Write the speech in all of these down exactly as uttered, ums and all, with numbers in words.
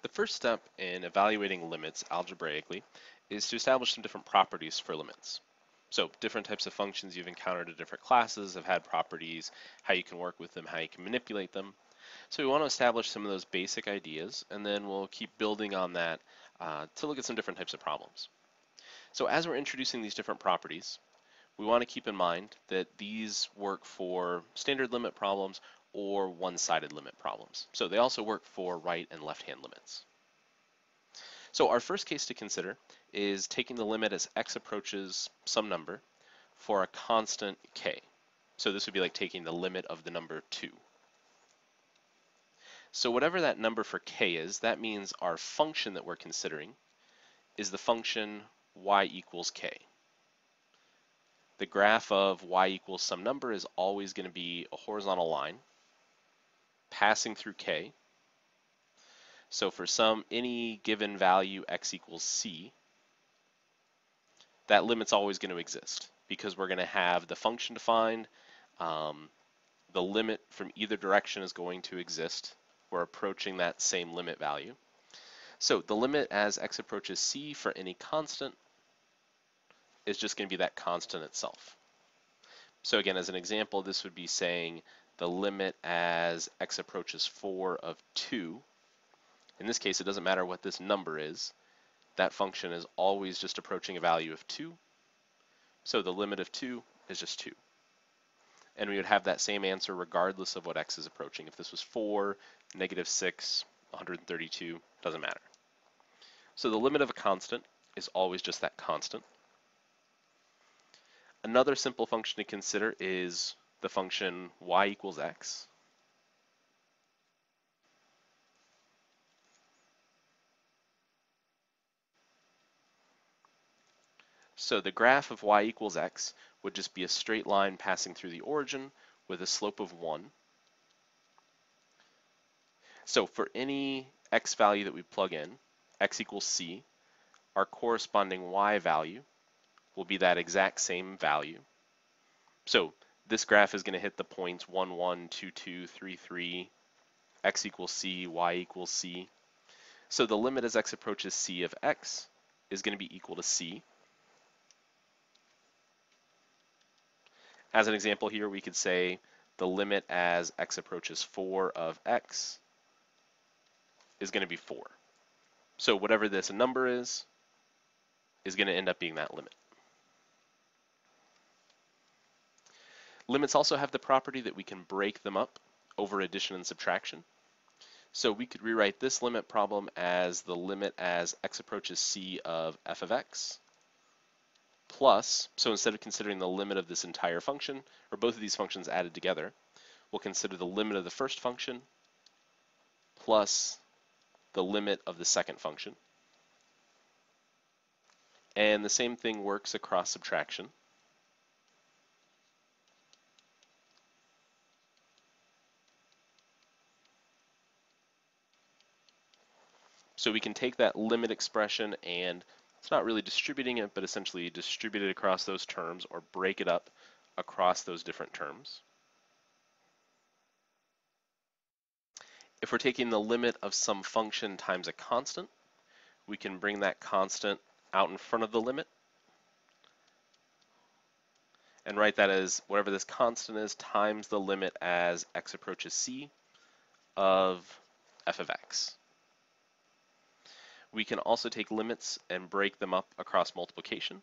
The first step in evaluating limits algebraically is to establish some different properties for limits. So different types of functions you've encountered in different classes have had properties, how you can work with them, how you can manipulate them. So we want to establish some of those basic ideas, and then we'll keep building on that uh, to look at some different types of problems. So as we're introducing these different properties, we want to keep in mind that these work for standard limit problems or one-sided limit problems. So they also work for right and left-hand limits. So our first case to consider is taking the limit as x approaches some number for a constant k. So this would be like taking the limit of the number two. So whatever that number for k is, that means our function that we're considering is the function y equals k. The graph of y equals some number is always going to be a horizontal line passing through k. So for some any given value x equals c, that limit's always going to exist because we're going to have the function defined. Um, the limit from either direction is going to exist. We're approaching that same limit value. So the limit as x approaches c for any constant is just going to be that constant itself. So again, as an example, this would be saying the limit as x approaches four of two. In this case, it doesn't matter what this number is. That function is always just approaching a value of two. So the limit of two is just two. And we would have that same answer regardless of what x is approaching. If this was four, negative six, one hundred thirty-two, doesn't matter. So the limit of a constant is always just that constant. Another simple function to consider is the function y equals x. So the graph of y equals x would just be a straight line passing through the origin with a slope of one. So for any x value that we plug in, x equals c, our corresponding y value will be that exact same value. So this graph is going to hit the points one, one, two, two, three, three, x equals c, y equals c. So the limit as x approaches c of x is going to be equal to c. As an example here, we could say the limit as x approaches four of x is going to be four. So whatever this number is, is going to end up being that limit. Limits also have the property that we can break them up over addition and subtraction. So we could rewrite this limit problem as the limit as x approaches c of f of x plus, so instead of considering the limit of this entire function, or both of these functions added together, we'll consider the limit of the first function plus the limit of the second function. And the same thing works across subtraction. So we can take that limit expression and it's not really distributing it, but essentially distribute it across those terms or break it up across those different terms. If we're taking the limit of some function times a constant, we can bring that constant out in front of the limit and write that as whatever this constant is times the limit as x approaches c of f of x. We can also take limits and break them up across multiplication.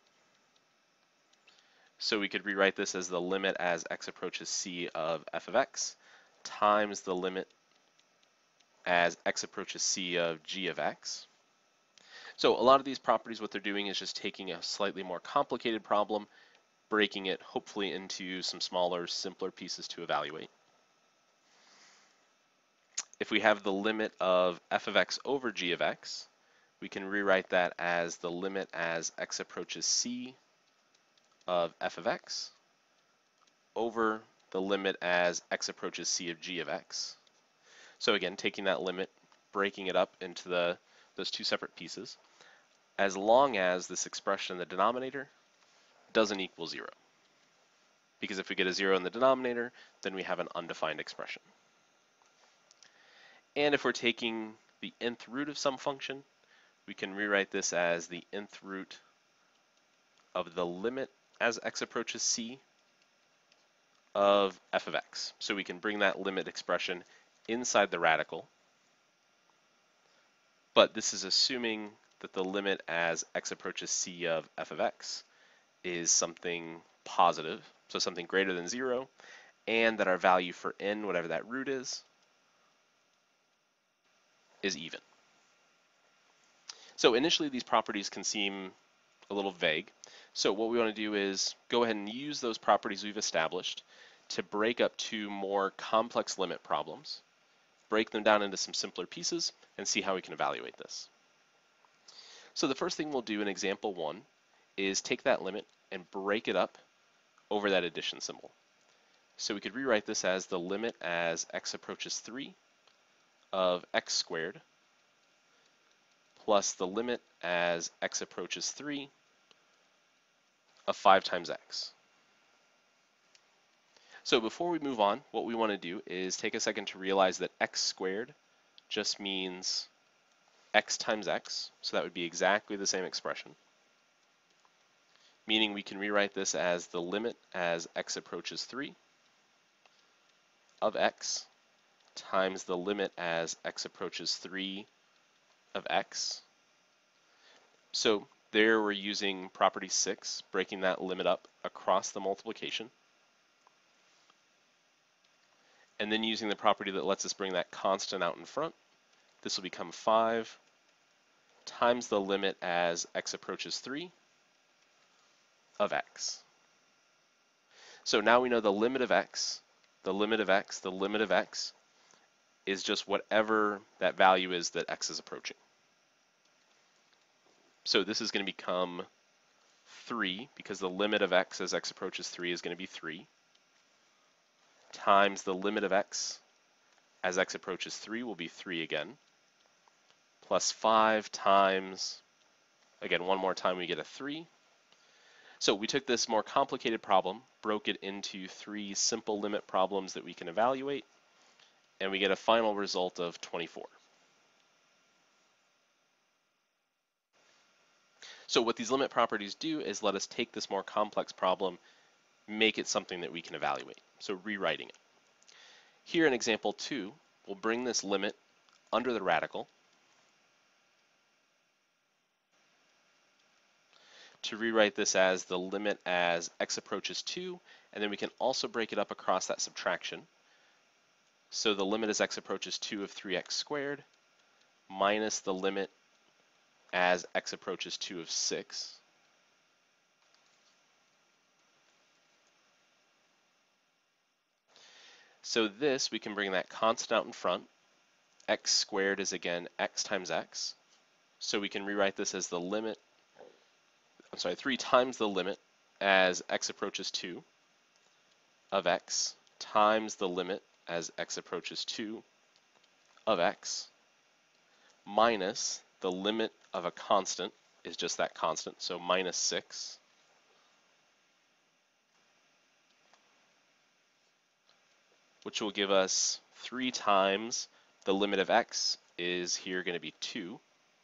So we could rewrite this as the limit as x approaches c of f of x times the limit as x approaches c of g of x. So a lot of these properties, what they're doing is just taking a slightly more complicated problem, breaking it hopefully into some smaller, simpler pieces to evaluate. If we have the limit of f of x over g of x, we can rewrite that as the limit as x approaches c of f of x over the limit as x approaches c of g of x. So again, taking that limit, breaking it up into the those two separate pieces, as long as this expression in the denominator doesn't equal zero. Because if we get a zero in the denominator, then we have an undefined expression. And if we're taking the nth root of some function, we can rewrite this as the nth root of the limit as x approaches c of f of x. So we can bring that limit expression inside the radical, but this is assuming that the limit as x approaches c of f of x is something positive, so something greater than zero, and that our value for n, whatever that root is, is even. So initially these properties can seem a little vague. So what we want to do is go ahead and use those properties we've established to break up two more complex limit problems, break them down into some simpler pieces, and see how we can evaluate this. So the first thing we'll do in example one is take that limit and break it up over that addition symbol. So we could rewrite this as the limit as x approaches three of x squared plus the limit as x approaches three of five times x. So before we move on, what we want to do is take a second to realize that x squared just means x times x, so that would be exactly the same expression, meaning we can rewrite this as the limit as x approaches three of x times the limit as x approaches three of x. So there we're using property six, breaking that limit up across the multiplication, and then using the property that lets us bring that constant out in front. This will become five times the limit as x approaches three of x. So now we know the limit of x, the limit of x, the limit of x is just whatever that value is that x is approaching. So this is going to become three, because the limit of x as x approaches three is going to be three, times the limit of x as x approaches three will be three again, plus five times, again, one more time we get a three. So we took this more complicated problem, broke it into three simple limit problems that we can evaluate, and we get a final result of twenty-four. So what these limit properties do is let us take this more complex problem, make it something that we can evaluate. So rewriting it. Here in example two, we'll bring this limit under the radical to rewrite this as the limit as x approaches two, and then we can also break it up across that subtraction. So the limit as x approaches two of three x squared minus the limit as x approaches two of six. So this, we can bring that constant out in front. X squared is again x times x. So we can rewrite this as the limit, I'm sorry, three times the limit as x approaches two of x times the limit as x approaches two of x minus the limit of a constant is just that constant, so minus six, which will give us three times the limit of x is here going to be two,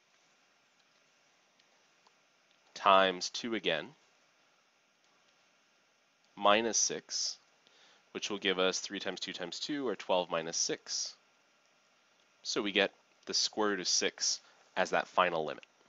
times two again, minus six, which will give us three times two times two, or twelve minus six. So we get the square root of six as that final limit.